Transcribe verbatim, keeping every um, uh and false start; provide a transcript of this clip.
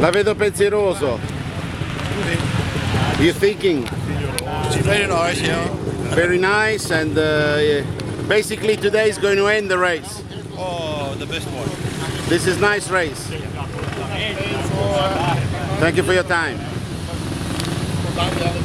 La vedo pensieroso. You thinking? It's very nice, yeah. Very nice, and uh, yeah. Basically today is going to end the race. Oh, the best one. This is nice race. Thank you for your time.